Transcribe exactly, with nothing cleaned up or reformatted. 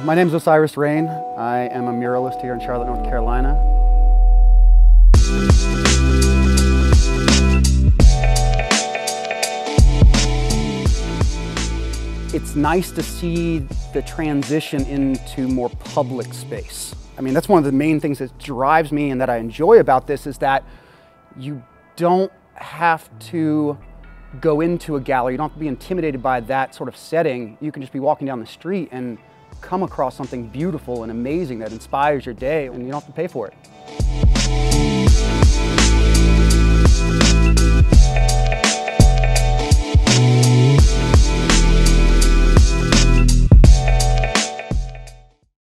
My name is Osiris. I am a muralist here in Charlotte, North Carolina. It's nice to see the transition into more public space. I mean, that's one of the main things that drives me and that I enjoy about this is that you don't have to go into a gallery. You don't have to be intimidated by that sort of setting. You can just be walking down the street and come across something beautiful and amazing that inspires your day, and you don't have to pay for it.